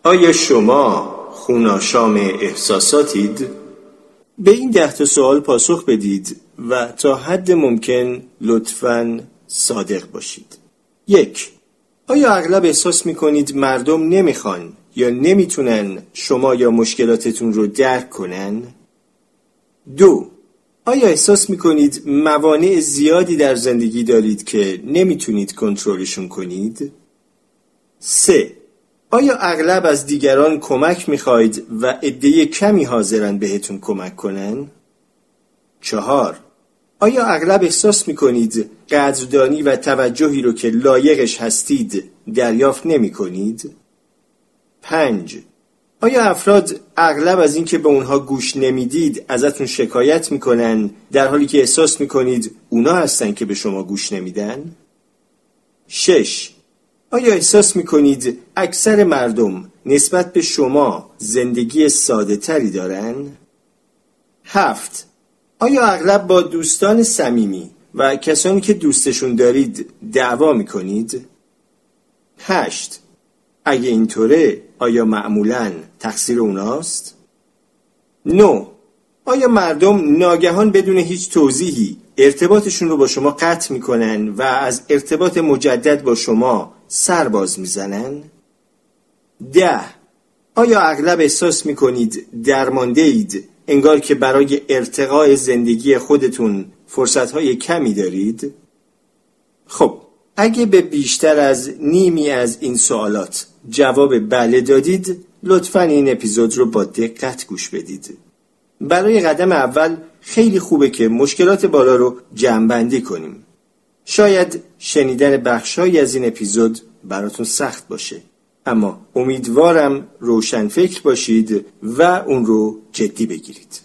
آیا شما خوناشام احساساتید؟ به این 10 سوال پاسخ بدید و تا حد ممکن لطفاً صادق باشید. 1. آیا اغلب احساس می‌کنید مردم نمیخوان یا نمیتونن شما یا مشکلاتتون رو درک کنن؟ 2. آیا احساس می‌کنید موانع زیادی در زندگی دارید که نمیتونید کنترلشون کنید؟ 3. آیا اغلب از دیگران کمک می‌خواید و عده کمی حاضرن بهتون کمک کنن؟ 4. آیا اغلب احساس می‌کنید قدردانی و توجهی رو که لایقش هستید دریافت نمی‌کنید؟ 5. آیا افراد اغلب از اینکه به اونها گوش نمیدید ازتون شکایت میکنن در حالی که احساس میکنید اونا هستن که به شما گوش نمیدن؟ 6. آیا احساس میکنید اکثر مردم نسبت به شما زندگی ساده تری دارن؟ 7. آیا اغلب با دوستان صمیمی و کسانی که دوستشون دارید دعوا میکنید؟ 8. اگه اینطوره آیا معمولاً تقصیر اوناست؟ 9. آیا مردم ناگهان بدون هیچ توضیحی ارتباطشون رو با شما قطع میکنن و از ارتباط مجدد با شما سر باز میزنن؟ 10. آیا اغلب احساس میکنید درمانده اید انگار که برای ارتقاء زندگی خودتون فرصتهای کمی دارید؟ خب اگه به بیشتر از نیمی از این سوالات جواب بله دادید لطفاً این اپیزود رو با دقت گوش بدید. برای قدم اول خیلی خوبه که مشکلات بالا رو جمع‌بندی کنیم. شاید شنیدن بخشایی از این اپیزود براتون سخت باشه، اما امیدوارم روشن فکر باشید و اون رو جدی بگیرید.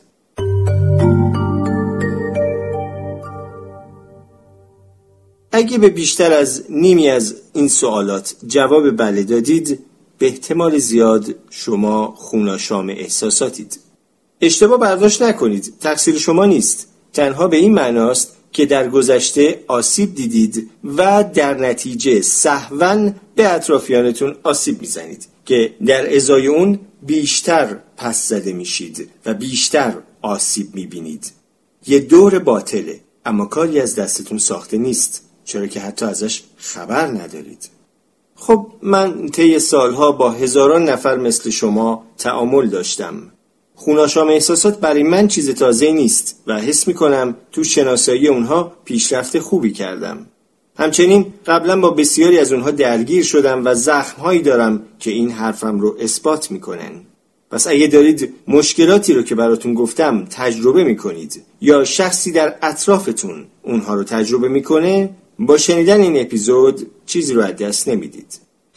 اگه به بیشتر از نیمی از این سوالات جواب بله دادید به احتمال زیاد شما خوناشام احساساتید. اشتباه برداشت نکنید، تقصیر شما نیست. تنها به این معناست که در گذشته آسیب دیدید و در نتیجه سهواً به اطرافیانتون آسیب میزنید که در ازای اون بیشتر پس زده میشید و بیشتر آسیب میبینید. یه دور باطله، اما کاری از دستتون ساخته نیست، چرا که حتی ازش خبر ندارید. خب من طی سالها با هزاران نفر مثل شما تعامل داشتم. خوناشام احساسات برای من چیز تازه نیست و حس میکنم تو شناسایی اونها پیشرفت خوبی کردم. همچنین قبلا با بسیاری از اونها درگیر شدم و زخمهایی دارم که این حرفم رو اثبات میکنن. پس اگه دارید مشکلاتی رو که براتون گفتم تجربه میکنید یا شخصی در اطرافتون اونها رو تجربه میکنه، با شنیدن این اپیزود چیزی رو از دست نمیدید.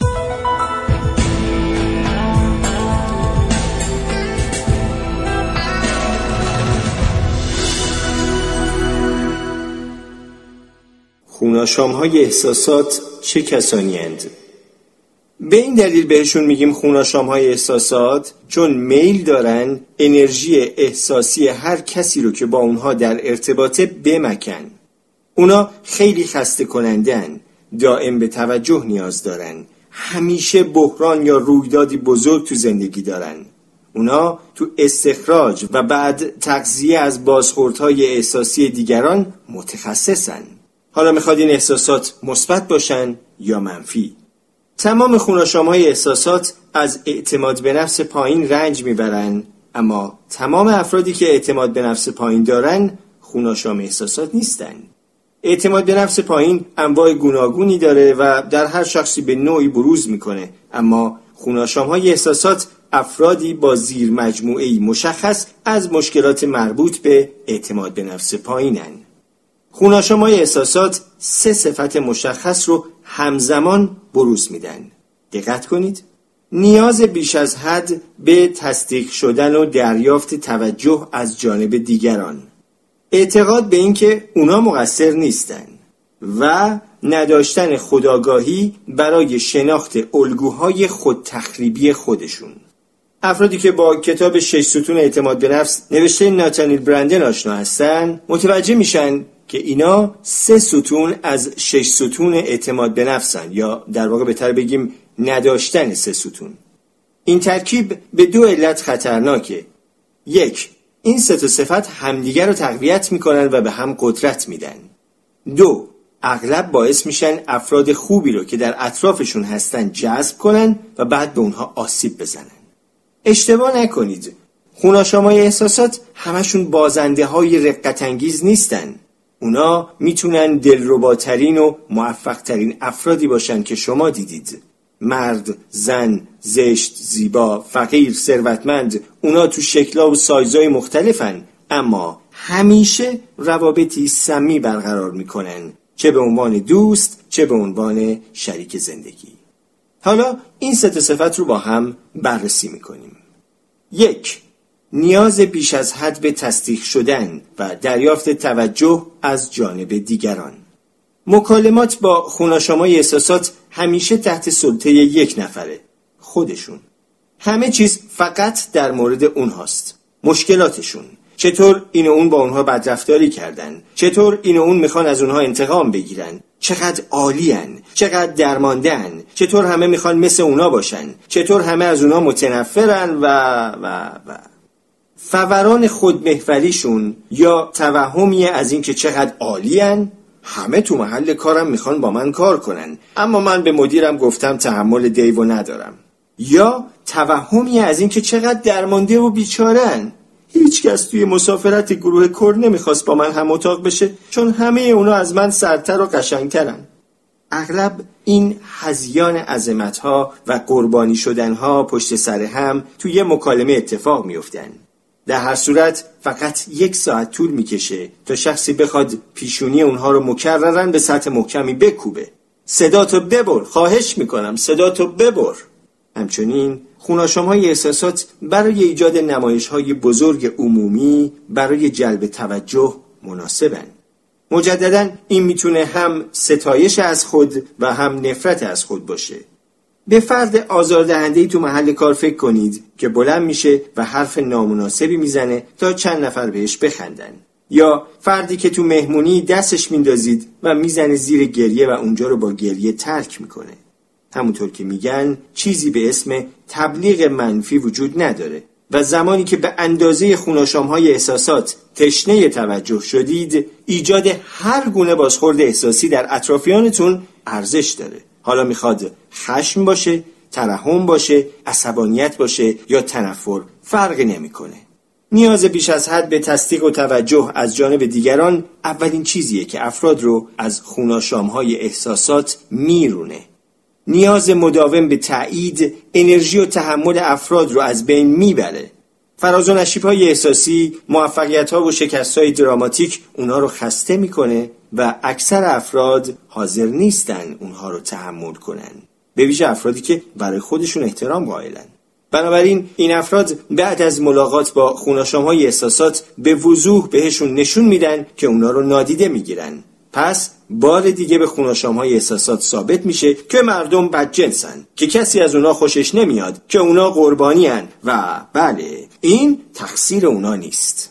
خوناشام‌های احساسات چه کسانی اند؟ به این دلیل بهشون میگیم خوناشام‌های احساسات چون میل دارن انرژی احساسی هر کسی رو که با اونها در ارتباطه بمکن. اونا خیلی خسته کنندن، دائم به توجه نیاز دارن، همیشه بحران یا رویدادی بزرگ تو زندگی دارن. اونا تو استخراج و بعد تغذیه از بازخوردهای احساسی دیگران متخصصن. حالا میخواد این احساسات مثبت باشن یا منفی. تمام خوناشام‌های احساسات از اعتماد به نفس پایین رنج میبرن، اما تمام افرادی که اعتماد به نفس پایین دارن خوناشام احساسات نیستن. اعتماد به نفس پایین انواع گوناگونی داره و در هر شخصی به نوعی بروز میکنه، اما خوناشام‌های احساسات افرادی با زیر مجموعه‌ای مشخص از مشکلات مربوط به اعتماد به نفس پایینن. خوناشام‌های احساسات 3 صفت مشخص رو همزمان بروز میدن. دقت کنید. نیاز بیش از حد به تصدیق شدن و دریافت توجه از جانب دیگران. اعتقاد به این که اونا مقصر نیستن و نداشتن خودآگاهی برای شناخت الگوهای خودتخریبی خودشون. افرادی که با کتاب 6 ستون اعتماد به نفس نوشته ناتانیل برندن آشنا هستن متوجه میشن که اینا 3 ستون از 6 ستون اعتماد به نفسن، یا در واقع بهتر بگیم نداشتن 3 ستون. این ترکیب به 2 علت خطرناکه. 1. این 3 صفت همدیگر رو تقویت میکنن و به هم قدرت میدن. 2. اغلب باعث میشن افراد خوبی رو که در اطرافشون هستن جذب کنن و بعد به اونها آسیب بزنن. اشتباه نکنید. خوناشامای احساسات همشون بازنده های رقت انگیز نیستن. اونا میتونن دلرباترین و موفق ترین افرادی باشن که شما دیدید. مرد، زن، زشت، زیبا، فقیر، ثروتمند، اونا تو شکل‌ها و سایزهای مختلفن، اما همیشه روابطی صمیمی برقرار میکنن، چه به عنوان دوست، چه به عنوان شریک زندگی. حالا این 3 صفت رو با هم بررسی میکنیم. 1. نیاز بیش از حد به تصدیق شدن و دریافت توجه از جانب دیگران. مکالمات با خوناشامای احساسات همیشه تحت سلطه یک نفره، خودشون. همه چیز فقط در مورد اونهاست. مشکلاتشون، چطور این و اون با اونها بدرفتاری کردن، چطور این و اون میخوان از اونها انتقام بگیرن، چقدر عالین، چقدر درماندن، چطور همه میخوان مثل اونا باشن، چطور همه از اونها متنفرن و فوران خودمحوریشون یا توهمی از این که چقدر عالین. همه تو محل کارم میخوان با من کار کنن، اما من به مدیرم گفتم تحمل دیو ندارم. یا توهمی از این که چقدر درمانده و بیچارن. هیچ کس توی مسافرت گروه کور نمیخواست با من هم اتاق بشه، چون همه اونا از من سرتر و قشنگترن. اغلب این هذیان عظمت‌ها و قربانی شدن‌ها پشت سر هم توی مکالمه اتفاق میافتن. در هر صورت فقط 1 ساعت طول میکشه تا شخصی بخواد پیشونی اونها رو مکررن به سطح محکمی بکوبه. صداتو ببر، خواهش میکنم صداتو ببر. همچنین خوناشام‌های احساسات برای ایجاد نمایش‌های بزرگ عمومی برای جلب توجه مناسبن. مجدداً این میتونه هم ستایش از خود و هم نفرت از خود باشه. به فرد آزاردهنده‌ای تو محل کار فکر کنید که بلند میشه و حرف نامناسبی میزنه تا چند نفر بهش بخندن. یا فردی که تو مهمونی دستش میندازید و میزنه زیر گریه و اونجا رو با گریه ترک میکنه. همونطور که میگن چیزی به اسم تبلیغ منفی وجود نداره و زمانی که به اندازه خوناشام‌های احساسات تشنه توجه شدید، ایجاد هر گونه بازخورد احساسی در اطرافیانتون ارزش داره. حالا میخواد خشم باشه، ترحم باشه، عصبانیت باشه یا تنفر، فرقی نمیکنه. نیاز بیش از حد به تصدیق و توجه از جانب دیگران اولین چیزیه که افراد رو از خوناشام‌های احساسات میرونه. نیاز مداوم به تایید انرژی و تحمل افراد رو از بین میبره. فراز و نشیب‌های احساسی، موفقیت‌ها و شکست‌های دراماتیک اونها رو خسته میکنه و اکثر افراد حاضر نیستن اونها رو تحمل کنن، به ویژه افرادی که برای خودشون احترام قائلن. بنابراین این افراد بعد از ملاقات با خوناشام‌های احساسات به وضوح بهشون نشون میدن که اونها رو نادیده میگیرن. پس بار دیگه به خوناشام‌های احساسات ثابت میشه که مردم بدجنسن، که کسی از اونا خوشش نمیاد، که اونا قربانی هن و بله، این تقصیر اونا نیست.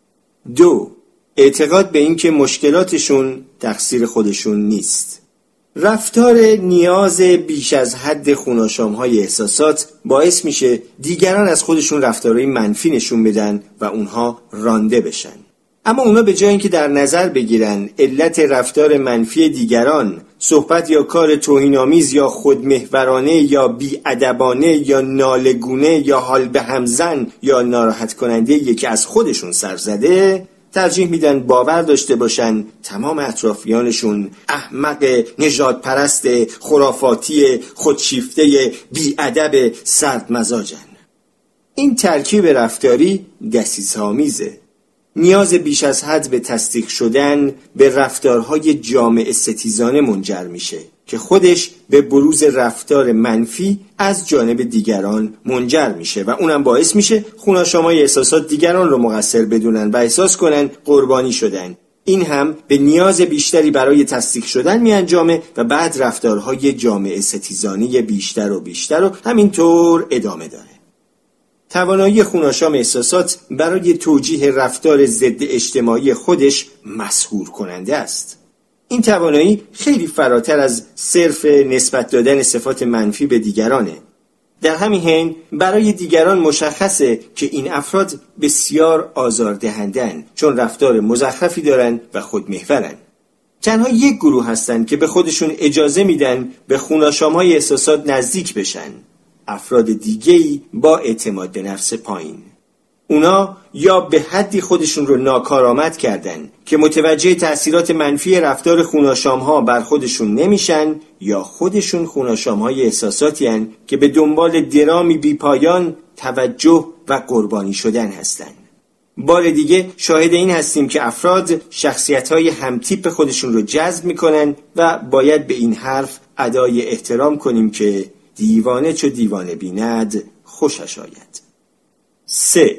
2. اعتقاد به این که مشکلاتشون تقصیر خودشون نیست. رفتار نیاز بیش از حد خوناشام‌های احساسات باعث میشه دیگران از خودشون رفتارهای منفی نشون بدن و اونها رانده بشن. اما اونا به جای اینکه در نظر بگیرن علت رفتار منفی دیگران، صحبت یا کار توهین‌آمیز یا خودمحورانه یا بی‌ادبانه یا ناله‌گونه یا حال به همزن یا ناراحت کننده یکی از خودشون سر زده، ترجیح میدن باور داشته باشن تمام اطرافیانشون احمق، نژادپرست، خرافاتی، خودشیفته، بی‌ادب، سردمزاجن. این ترکیب رفتاری دسیسه‌آمیزه. نیاز بیش از حد به تصدیق شدن به رفتارهای جامعه ستیزانه منجر میشه که خودش به بروز رفتار منفی از جانب دیگران منجر میشه و اونم باعث میشه خوناشامای احساسات دیگران رو مقصر بدونن و احساس کنن قربانی شدن. این هم به نیاز بیشتری برای تصدیق شدن میانجامه و بعد رفتارهای جامعه ستیزانه بیشتر و بیشتر و همینطور ادامه داره. توانایی خوناشام احساسات برای توجیه رفتار ضد اجتماعی خودش مسحور کننده است. این توانایی خیلی فراتر از صرف نسبت دادن صفات منفی به دیگرانه. در همین حین برای دیگران مشخصه که این افراد بسیار آزاردهندن، چون رفتار مزخرفی دارن و خودمحورن. تنها یک گروه هستن که به خودشون اجازه میدن به خوناشام‌های احساسات نزدیک بشن. افراد دیگه‌ای با اعتماد به نفس پایین. اونا یا به حدی خودشون رو ناکارآمد کردن که متوجه تأثیرات منفی رفتار خوناشام‌ها بر خودشون نمیشن، یا خودشون خوناشام‌های احساساتی هن که به دنبال درامی بی پایان توجه و قربانی شدن هستن. بار دیگه شاهد این هستیم که افراد شخصیت‌های همتیپ خودشون رو جذب میکنن و باید به این حرف ادای احترام کنیم که دیوانه چو دیوانه بیند خوشش آید. 3.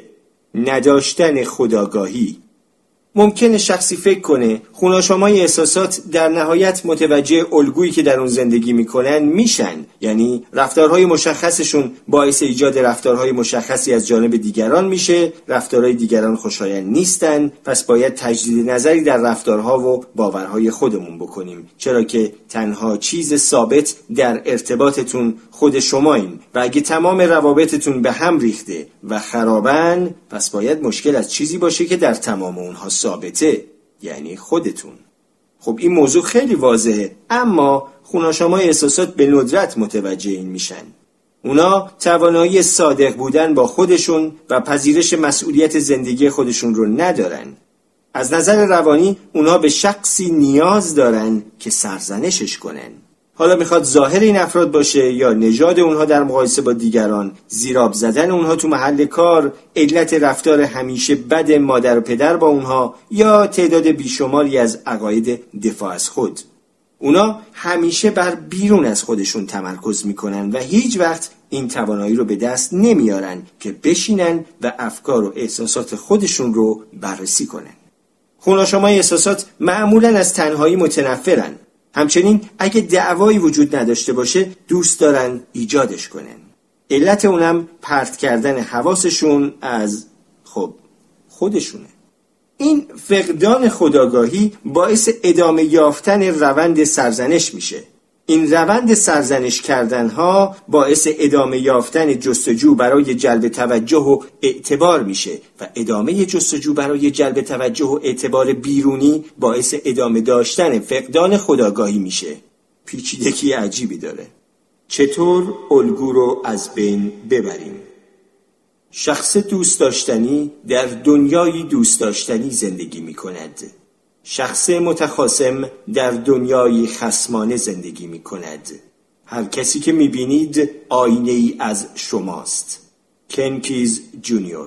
نداشتن خودآگاهی. ممکنه شخصی فکر کنه خوناشامای احساسات در نهایت متوجه الگویی که در اون زندگی میکنن میشن، یعنی رفتارهای مشخصشون باعث ایجاد رفتارهای مشخصی از جانب دیگران میشه، رفتارهای دیگران خوشایند نیستن، پس باید تجدید نظری در رفتارها و باورهای خودمون بکنیم، چرا که تنها چیز ثابت در ارتباطتون خود شمایین و اگه تمام روابطتون به هم ریخته و خرابن، پس باید مشکل از چیزی باشه که در تمام اونها ثابته، یعنی خودتون. خب این موضوع خیلی واضحه، اما خوناشامای احساسات به ندرت متوجه این میشن. اونا توانایی صادق بودن با خودشون و پذیرش مسئولیت زندگی خودشون رو ندارن. از نظر روانی اونا به شخصی نیاز دارن که سرزنشش کنن. حالا میخواد ظاهر این افراد باشه یا نژاد اونها در مقایسه با دیگران، زیراب زدن اونها تو محل کار، علت رفتار همیشه بد مادر و پدر با اونها، یا تعداد بیشماری از عقاید دفاع از خود. اونا همیشه بر بیرون از خودشون تمرکز میکنن و هیچ وقت این توانایی رو به دست نمیارن که بشینن و افکار و احساسات خودشون رو بررسی کنن. خوناشامای احساسات معمولاً از تنهایی متنفرن. همچنین اگه دعوایی وجود نداشته باشه دوست دارن ایجادش کنن. علت اونم پرت کردن حواسشون از خودشونه. این فقدان خودآگاهی باعث ادامه یافتن روند سرزنش میشه. این روند سرزنش کردنها باعث ادامه یافتن جستجو برای جلب توجه و اعتبار میشه و ادامه جستجو برای جلب توجه و اعتبار بیرونی باعث ادامه داشتن فقدان خودآگاهی میشه. پیچیدگی عجیبی داره. چطور الگو رو از بین ببریم؟ شخص دوست داشتنی در دنیای دوست داشتنی زندگی میکند. شخص متخاصم در دنیای خصمانه زندگی می کند. هر کسی که می بینید آینه ای از شماست. کن کیز جونیور.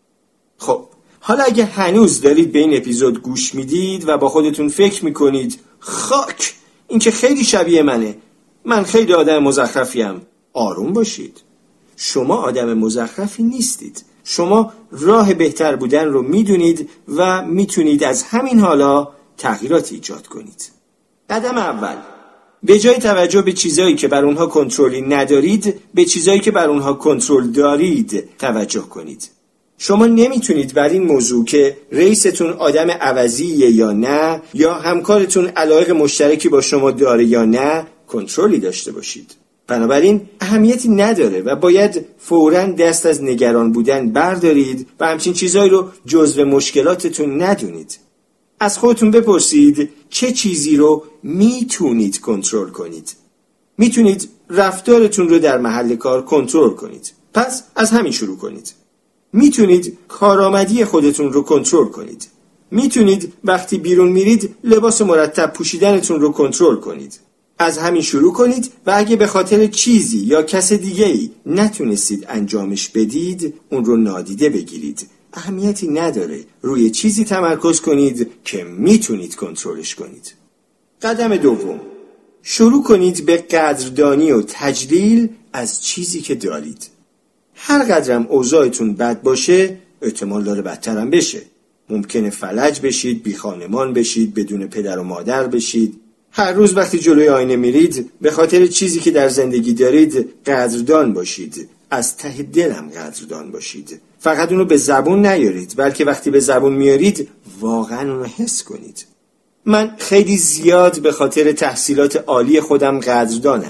خب حالا اگه هنوز دارید به این اپیزود گوش میدید و با خودتون فکر می کنید خاک این که خیلی شبیه منه، من خیلی آدم مزخرفیم، آروم باشید. شما آدم مزخرفی نیستید. شما راه بهتر بودن رو میدونید و میتونید از همین حالا تغییرات ایجاد کنید. قدم اول، به جای توجه به چیزایی که بر اونها کنترلی ندارید، به چیزایی که بر اونها کنترل دارید توجه کنید. شما نمیتونید بر این موضوع که رئیستون آدم عوضیه یا نه، یا همکارتون علایق مشترکی با شما داره یا نه، کنترلی داشته باشید. بنابراین اهمیتی نداره و باید فوراً دست از نگران بودن بردارید و همچین چیزایی رو جزو مشکلاتتون ندونید. از خودتون بپرسید چه چیزی رو میتونید کنترل کنید. میتونید رفتارتون رو در محل کار کنترل کنید. پس از همین شروع کنید. میتونید کارآمدی خودتون رو کنترل کنید. میتونید وقتی بیرون میرید لباس مرتب پوشیدنتون رو کنترل کنید. از همین شروع کنید و اگه به خاطر چیزی یا کس دیگه‌ای نتونستید انجامش بدید، اون رو نادیده بگیرید. اهمیتی نداره. روی چیزی تمرکز کنید که میتونید کنترلش کنید. قدم دوم، شروع کنید به قدردانی و تجلیل از چیزی که دارید. هر قدرم اوضاعتون بد باشه، احتمال داره بدترم بشه. ممکنه فلج بشید، بی خانمان بشید، بدون پدر و مادر بشید. هر روز وقتی جلوی آینه میرید به خاطر چیزی که در زندگی دارید قدردان باشید. از ته دلم قدردان باشید. فقط اونو به زبون نیارید، بلکه وقتی به زبون میارید واقعا اونو حس کنید. من خیلی زیاد به خاطر تحصیلات عالی خودم قدردانم،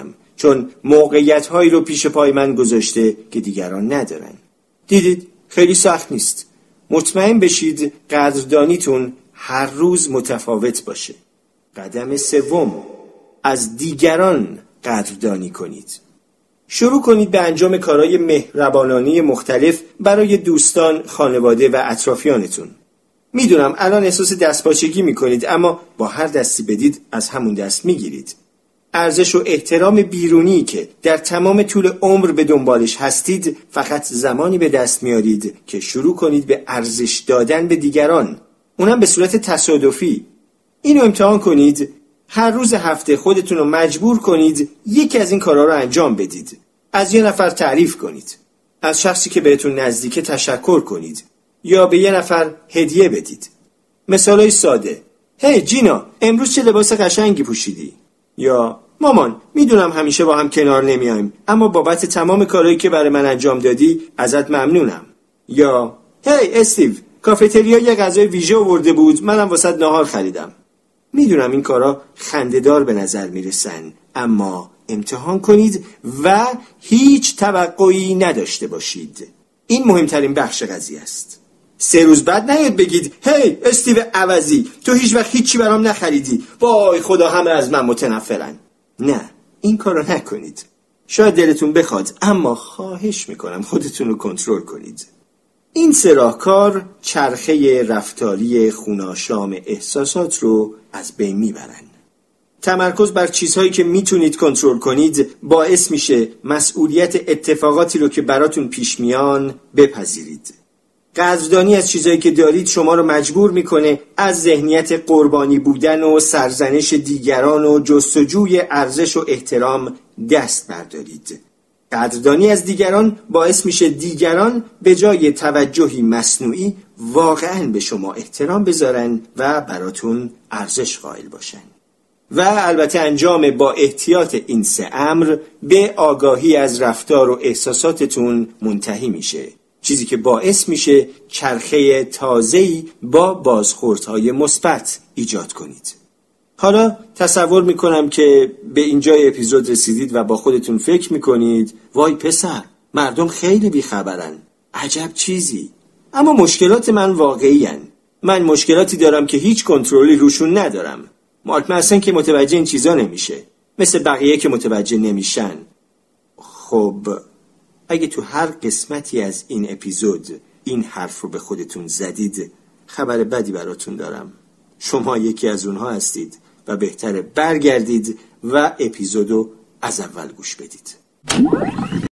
چون موقعیت‌هایی رو پیش پای من گذاشته که دیگران ندارن. دیدید خیلی سخت نیست. مطمئن بشید قدردانیتون هر روز متفاوت باشه. قدم سوم، از دیگران قدردانی کنید. شروع کنید به انجام کارهای مهربانانه مختلف برای دوستان، خانواده و اطرافیانتون. میدونم الان احساس دستپاچگی میکنید، اما با هر دستی بدید از همون دست میگیرید. ارزش و احترام بیرونی که در تمام طول عمر به دنبالش هستید فقط زمانی به دست میارید که شروع کنید به ارزش دادن به دیگران، اونم به صورت تصادفی. اینو امتحان کنید. هر روز هفته خودتون رو مجبور کنید یکی از این کارها رو انجام بدید. از یه نفر تعریف کنید. از شخصی که بهتون نزدیکه تشکر کنید. یا به یه نفر هدیه بدید. مثالای ساده: هی جینا، امروز چه لباس قشنگی پوشیدی؟ یا مامان، میدونم همیشه با هم کنار نمیایم، اما بابت تمام کارهایی که برای من انجام دادی ازت ممنونم. یا هی استیو، کافتریا یه غذای ویژه آورده بود، منم واسط ناهار خریدم. میدونم این کارا خنده‌دار به نظر میرسن، اما امتحان کنید و هیچ توقعی نداشته باشید. این مهمترین بخش قضیه است. 3 روز بعد نیاد بگید هی استیو عوضی، تو هیچ وقت هیچی برام نخریدی، وای خدا همه از من متنفرن. نه، این کارو نکنید. شاید دلتون بخواد، اما خواهش میکنم خودتون رو کنترل کنید. این 3 راهکار چرخه رفتاری خوناشام احساسات رو از بین میبرن. تمرکز بر چیزهایی که میتونید کنترل کنید باعث میشه مسئولیت اتفاقاتی رو که براتون پیش میان بپذیرید. قدردانی از چیزهایی که دارید شما رو مجبور میکنه از ذهنیت قربانی بودن و سرزنش دیگران و جستجوی ارزش و احترام دست بردارید. قدردانی از دیگران باعث میشه دیگران به جای توجهی مصنوعی واقعاً به شما احترام بذارن و براتون ارزش قائل باشن. و البته انجام با احتیاط این 3 امر به آگاهی از رفتار و احساساتتون منتهی میشه، چیزی که باعث میشه چرخه تازه‌ای با بازخوردهای مثبت ایجاد کنید. حالا تصور میکنم که به اینجای اپیزود رسیدید و با خودتون فکر میکنید وای پسر، مردم خیلی بیخبرن، عجب چیزی. اما مشکلات من واقعی هن. من مشکلاتی دارم که هیچ کنترلی روشون ندارم. مارک منسن که متوجه این چیزا نمیشه، مثل بقیه که متوجه نمیشن. خب اگه تو هر قسمتی از این اپیزود این حرف رو به خودتون زدید، خبر بدی براتون دارم. شما یکی از اونها هستید و بهتره برگردید و اپیزودو از اول گوش بدید.